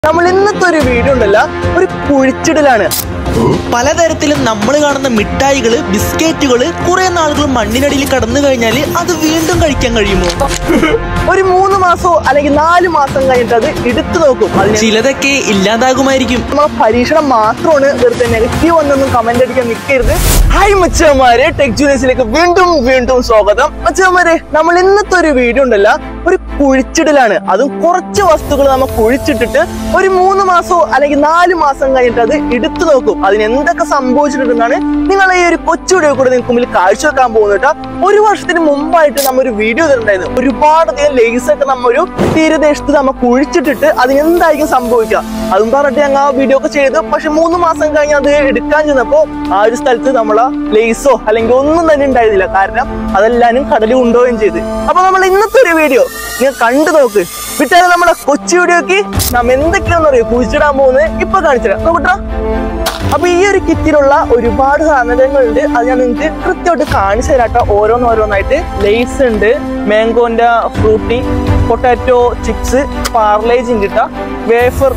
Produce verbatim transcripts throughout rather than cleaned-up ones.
നമ്മൾ ഇന്നത്തെ ഒരു വീഡിയോ ഉണ്ടല്ല ഒരു കുഴിച്ചിടലാണ്. പലതരത്തിലും നമ്മൾ കാണുന്ന മിഠായികള്, ബിസ്ക്കറ്റുകള് കുറെ നാളുകൾ മണ്ണിനടിയിൽ കടന്നു കഴിഞ്ഞാൽ അത് വീണ്ടും കഴിക്കാൻ കഴിയുമോ? ഒരു മൂന്ന് മാസമോ അല്ലെങ്കിൽ നാല് മാസം കഴിഞ്ഞിട്ട് അത് എടുത്തു നോക്കും. ചിലതൊക്കെ ഇല്ലാതാകുമായിരിക്കും. നമ്മളെ പരീക്ഷണം മാത്രമാണ് വെറുതെ നെഗറ്റീവ് ഒന്നൊന്നും കമന്റ് അടിക്കാൻ നിൽക്കരുത്. ഹായ് മച്ചന്മാരെ, ടെക് ജൂനിയേഴ്സിലേക്ക് വീണ്ടും വീണ്ടും സ്വാഗതം. മച്ചന്മാരെ, നമ്മൾ ഇന്നത്തെ ഒരു വീഡിയോ ഉണ്ടല്ല ഒരു കുഴിച്ചിടലാണ്. അതും കുറച്ച് വസ്തുക്കൾ നമ്മൾ കുഴിച്ചിട്ടിട്ട് ഒരു മൂന്ന് മാസമോ അല്ലെങ്കിൽ നാല് മാസം കഴിഞ്ഞിട്ട് അത് എടുത്തു നോക്കും. അതിന് എന്തൊക്കെ സംഭവിച്ചിട്ടുണ്ടെന്നാണ് നിങ്ങൾ ഈ ഒരു കൊച്ചു വീഡിയോ കൂടെ നിങ്ങൾക്ക് മുമ്പിൽ കാഴ്ചവെക്കാൻ പോകുന്നത്. ഒരു വർഷത്തിന് മുമ്പായിട്ട് നമ്മ ഒരു വീഡിയോ ഉണ്ടായിരുന്നു. ഒരുപാടധികം ലേസ് ഒക്കെ നമ്മ ഒരു തീരദേശത്ത് നമ്മ കുഴിച്ചിട്ടിട്ട് അതിനെന്തായിരിക്കും സംഭവിക്കുക അതും പറഞ്ഞിട്ട് ഞങ്ങൾ ആ വീഡിയോ ഒക്കെ ചെയ്തു. പക്ഷെ മൂന്ന് മാസം കഴിഞ്ഞ് അത് എടുക്കാൻ ചെന്നപ്പോ ആ ഒരു സ്ഥലത്ത് നമ്മളെ ലേസോ അല്ലെങ്കിൽ ഒന്നും തന്നെ ഉണ്ടായിരുന്നില്ല. കാരണം അതെല്ലാരും കടലിൽ കൊണ്ടുപോവുകയും ചെയ്ത്. അപ്പൊ നമ്മൾ ഇന്നത്തെ ഒരു വീഡിയോ നിങ്ങൾ കണ്ടു നോക്ക്. വിട്ടാലും നമ്മളെ കൊച്ചു വീഡിയോക്ക് നമ്മ എന്തൊക്കെയാണെന്ന് അറിയോ കുഴിച്ചിടാൻ പോകുന്നത് ഇപ്പൊ കാണിച്ചുതരാം. നോക്കട്ടാ. അപ്പൊ ഈ ഒരു കിറ്റിലുള്ള ഒരുപാട് സാധനങ്ങളുണ്ട്. അത് ഞാൻ നിങ്ങൾക്ക് കൃത്യമായിട്ട് കാണിച്ചു തരാട്ടോ, ഓരോന്നോരോന്നായിട്ട്. ലേസ് ഉണ്ട്, മാംഗോന്റെ ഫ്രൂട്ടി, പൊട്ടാറ്റോ ചിപ്സ്, പാർലേജ് ഉണ്ട്, വേഫർ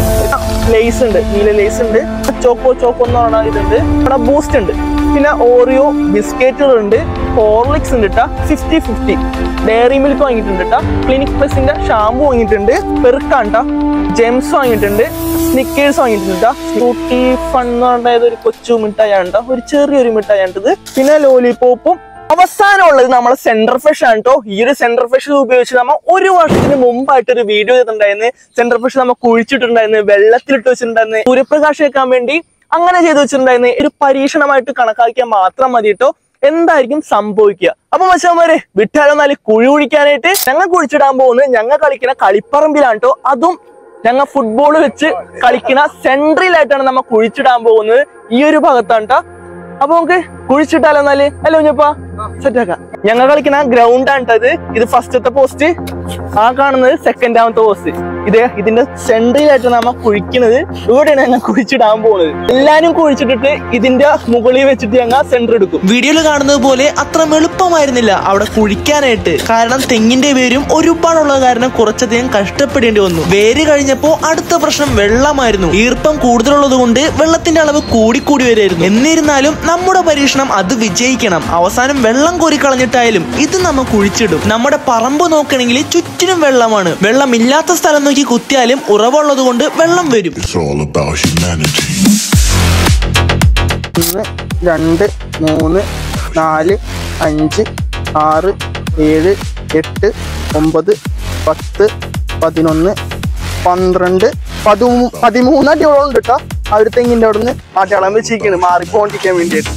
ലേസ് ഉണ്ട്, നീല ലേസ് ഉണ്ട്, ചോക്കോ ചോക്കോ എന്ന് പറഞ്ഞ ഇതുണ്ട്, ഇവിടെ ബൂസ്റ്റ് ഉണ്ട്, പിന്നെ ഓറിയോ ബിസ്ക്കറ്റുകളുണ്ട്, ഹോർലിക്സ് ഉണ്ട് കേട്ടാ, ഫിഫ്റ്റി ഫിഫ്റ്റി ഡയറി മിൽക്ക് വാങ്ങിയിട്ടുണ്ട് കേട്ടാ, ക്ലിനിക് പ്ലസിന്റെ ഷാമ്പു വാങ്ങിയിട്ടുണ്ട്, പെറുക്കാണ്ട ജെംസ് വാങ്ങിയിട്ടുണ്ട്, സ്നിക്കേഴ്സ് വാങ്ങിയിട്ടുണ്ട്, ഫ്രൂട്ടി ഫൺ എന്ന് പറഞ്ഞത് ഒരു കൊച്ചു മിഠായിണ്ട്, ഒരു ചെറിയൊരു മിഠായിട്ടത്, പിന്നെ ലോലിപോപ്പും. അവസാനമുള്ളത് നമ്മളെ സെന്റർ ഫ്രഷ് ആണ് കേട്ടോ. ഈ ഒരു സെന്റർ ഫ്രഷ് ഉപയോഗിച്ച് നമ്മൾ ഒരു വർഷത്തിന് മുമ്പായിട്ട് ഒരു വീഡിയോ ചെയ്തിട്ടുണ്ടായിരുന്നു. സെന്റർ ഫ്രഷ് നമ്മൾ കുഴിച്ചിട്ടുണ്ടായിരുന്നു, വെള്ളത്തിലിട്ട് വെച്ചിട്ടുണ്ടായിരുന്നു, സൂര്യപ്രകാശം വെക്കാൻ വേണ്ടി അങ്ങനെ ചെയ്ത് വെച്ചിട്ടുണ്ടായിരുന്നു. ഒരു പരീക്ഷണമായിട്ട് കണക്കാക്കിയാൽ മാത്രം മതി കേട്ടോ എന്തായിരിക്കും സംഭവിക്കുക. അപ്പൊ മച്ചാന്മാരെ, വിട്ടാലൊന്നാല് കുഴി കുഴിക്കാനായിട്ട് ഞങ്ങൾ കുഴിച്ചിടാൻ പോകുന്നത് ഞങ്ങൾ കളിക്കുന്ന കളിപ്പറമ്പിലാണ് കേട്ടോ. അതും ഞങ്ങൾ ഫുട്ബോൾ വെച്ച് കളിക്കുന്ന സെൻട്രലായിട്ടാണ് നമ്മൾ കുഴിച്ചിടാൻ പോകുന്നത്. ഈ ഒരു ഭാഗത്താണ് കേട്ടോ. അപ്പൊ നമുക്ക് കുഴിച്ചിട്ടാലോ എന്നാല്? അല്ലോ കുഞ്ഞപ്പാ, സെറ്റാക്കാം. ഞങ്ങൾ കളിക്കുന്ന ഗ്രൗണ്ട് ആണ് ഇത്. ഇത് ഫസ്റ്റത്തെ പോസ്റ്റ്, ആ കാണുന്നത് സെക്കൻഡാമത്തെ പോസ്റ്റ്. ഇത് ഇതിന്റെ സെൻട്രലായിട്ട് നമ്മ കുഴിക്കുന്നത്. ഇവിടെയാണ് ഞങ്ങൾ കുഴിച്ചിടാൻ പോകുന്നത്. എല്ലാരും കുഴിച്ചിട്ടിട്ട് ഇതിന്റെ മുകളിൽ വെച്ചിട്ട് ഞങ്ങൾ സെന്റർ എടുക്കും. വീഡിയോയിൽ കാണുന്നത് പോലെ അത്ര എളുപ്പമായിരുന്നില്ല അവിടെ കുഴിക്കാനായിട്ട്. കാരണം തെങ്ങിന്റെ വേരും ഒരുപാടുള്ള കാരണം കുറച്ചധികം കഷ്ടപ്പെടേണ്ടി വന്നു. വേര് കഴിഞ്ഞപ്പോ അടുത്ത പ്രശ്നം വെള്ളമായിരുന്നു. ഈർപ്പം കൂടുതലുള്ളത് കൊണ്ട് വെള്ളത്തിന്റെ അളവ് കൂടിക്കൂടി വരായിരുന്നു. എന്നിരുന്നാലും നമ്മുടെ പരീക്ഷണം അത് വിജയിക്കണം. അവസാനം വെള്ളം കോരി കളഞ്ഞിട്ടായാലും ഇത് നമ്മ കുഴിച്ചിടും. നമ്മുടെ പറമ്പ് നോക്കണമെങ്കിൽ ചുറ്റിനും വെള്ളമാണ്. വെള്ളമില്ലാത്ത സ്ഥലം നോക്കി കുത്തിയാലും ഉറവുള്ളത് കൊണ്ട് വെള്ളം വരും. ഒന്ന്, രണ്ട്, മൂന്ന്, നാല്, അഞ്ച്, ആറ്, ഏഴ്, എട്ട്, ഒമ്പത്, പത്ത്, പതിനൊന്ന്, പന്ത്രണ്ട്, പതിമൂ പതിമൂന്ന് അടിയോളം ഉണ്ട് കേട്ടോ. ആ ഒരു തെങ്ങിന്റെ അവിടെ നിന്ന് മാറ്റളം വെച്ചിരിക്കുന്നു മാറിപ്പോണ്ടിരിക്കാൻ വേണ്ടിയിട്ട്.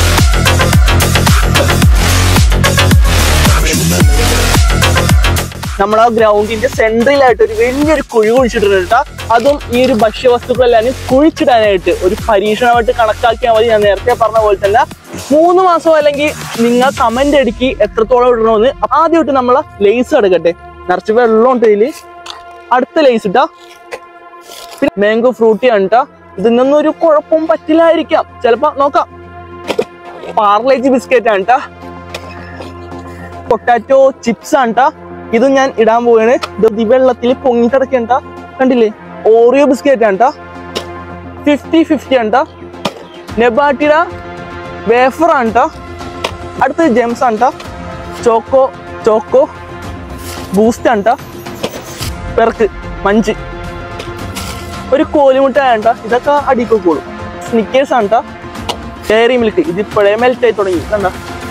നമ്മൾ ആ ഗ്രൗണ്ടിന്റെ സെൻട്രലായിട്ട് ഒരു വലിയൊരു കുഴി കുഴിച്ചിട്ടുണ്ട് കേട്ടോ. അതും ഈ ഒരു ഭക്ഷ്യവസ്തുക്കളെല്ലാം കുഴിച്ചിടാനായിട്ട് ഒരു പരീക്ഷണമായിട്ട് കണക്കാക്കിയാൽ മതി. ഞാൻ നേരത്തെ പറഞ്ഞ പോലെ തന്നെ മൂന്ന് മാസം അല്ലെങ്കിൽ നിങ്ങൾ കമന്റ് അടിക്കി എത്രത്തോളം ഇടണമെന്ന്. ആദ്യമായിട്ട് നമ്മളെ ലേസ് എടുക്കട്ടെ. നിറച്ച് വെള്ളം ഉണ്ട് ഇതില്. അടുത്ത ലേസ് ഇട്ടാ, പിന്നെ മാംഗോ ഫ്രൂട്ടി ആണ് കേട്ടോ. ഇതിനൊന്നും ഒരു കുഴപ്പവും പറ്റില്ലായിരിക്കാം, ചിലപ്പോ നോക്കാം. പാർലേജ് ബിസ്ക്കറ്റ് ആണ് കേട്ടോ. പൊട്ടാറ്റോ ചിപ്സ് ആണ് കേട്ടോ. ഇതും ഞാൻ ഇടാൻ പോവാണ്. ഇത് വെള്ളത്തിൽ പൊങ്ങി കിടക്കണ്ട, കണ്ടില്ലേ? ഓറിയോ ബിസ്ക്കറ്റ് ആണ് കേട്ടോ. ഫിഫ്റ്റി ഫിഫ്റ്റി ആണ് കേട്ടോ. നെബാട്ടിയുടെ വേഫർ ആണ് കേട്ടോ. അടുത്തത് ജെംസ് ആണ് കേട്ടോ. ചോക്കോ ചോക്കോ ബൂസ്റ്റ് ആണ് കേട്ടോ. പെർക്ക് മഞ്ച്, ഒരു കോലുമുട്ടാണ് കേട്ടോ. ഇതൊക്കെ അടിക്കോളും. സ്നിക്കേഴ്സ് ആണ് കേട്ടോ. ഡയറി മിൽക്ക്, ഇതിപ്പോഴേ മെൽറ്റ് ആയി തുടങ്ങി കണ്ട.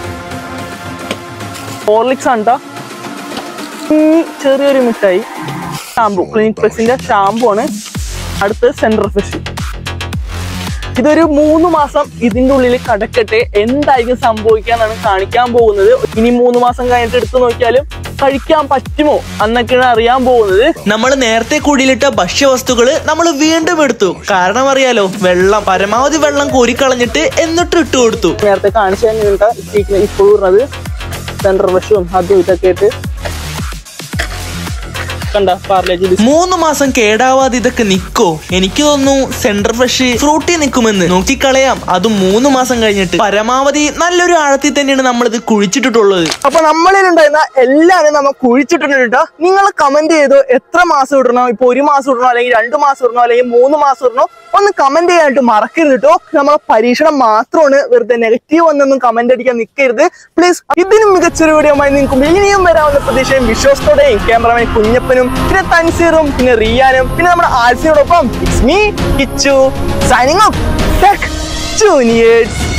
ഹോർലിക്സ് ആണ് കേട്ടോ. ചെറിയൊരു മിഠായി, ഷാമ്പു, ക്ലിനിക് പ്ലസിന്റെ ഷാമ്പു ആണ്. അടുത്ത് സെന്റർ ഫ്രഷ്. ഇതൊരു മൂന്ന് മാസം ഇതിന്റെ ഉള്ളിൽ കടക്കട്ടെ എന്തായിരിക്കും സംഭവിക്കാന്നാണ് കാണിക്കാൻ പോകുന്നത്. ഇനി മൂന്ന് മാസം കഴിഞ്ഞിട്ട് എടുത്തു നോക്കിയാലും കഴിക്കാൻ പറ്റുമോ എന്നൊക്കെയാണ് അറിയാൻ പോകുന്നത്. നമ്മൾ നേരത്തെ കുഴിയിലിട്ട ഭക്ഷ്യവസ്തുക്കള് നമ്മൾ വീണ്ടും എടുത്തു. കാരണം അറിയാലോ, വെള്ളം പരമാവധി വെള്ളം കോരിക്കളഞ്ഞിട്ട് എന്നിട്ട് ഇട്ട് കൊടുത്തു. നേരത്തെ കാണിച്ചു തന്നെ ഇപ്പോൾ പറഞ്ഞത് സെന്റർ ഫ്രഷും അതും ഇതൊക്കെ ആയിട്ട് കണ്ട പാർലേജി. മൂന്ന് മാസം കേടാവാതെ ഇതൊക്കെ നിക്കോ? എനിക്ക് തോന്നുന്നു സെൻട്രൽ ഫ്രഷ് ഫ്രൂട്ടി നിക്കുമെന്ന്. നോക്കിക്കളയാം, അതും മൂന്ന് മാസം കഴിഞ്ഞിട്ട്. പരമാവധി നല്ലൊരു ആഴത്തിൽ തന്നെയാണ് നമ്മളിത് കുഴിച്ചിട്ടിട്ടുള്ളത്. അപ്പൊ നമ്മളിലുണ്ടായിരുന്ന എല്ലാവരും നമ്മൾ കുഴിച്ചിട്ടുണ്ട്. നിങ്ങൾ കമന്റ് ചെയ്തോ എത്ര മാസം ഇടണോ? ഇപ്പൊ ഒരു മാസം ഇടണോ, അല്ലെങ്കിൽ രണ്ടു മാസം ഇടണോ, അല്ലെങ്കിൽ മൂന്ന് മാസം ഇടണോ? ഒന്ന് കമന്റ് ചെയ്യാനായിട്ട് മറക്കരുത് കേട്ടോ. നമ്മളെ പരീക്ഷണം മാത്രമാണ്, വെറുതെ നെഗറ്റീവ് ഒന്നൊന്നും കമന്റ് അടിക്കാൻ നിൽക്കരുത് പ്ലീസ്. ഇതിനും മികച്ചൊരു വീഡിയോ ആയി നിങ്ങൾക്ക് ഇനിയും വരാവുന്ന പ്രതീക്ഷയും വിശ്വാസത്തോടെയും ക്യാമറമാൻ കുഞ്ഞപ്പനും പിന്നെ തൻസീറും പിന്നെ റിയാനും പിന്നെ നമ്മുടെ ആൽസിനോടൊപ്പം it's me Kichu signing off Tech juniors.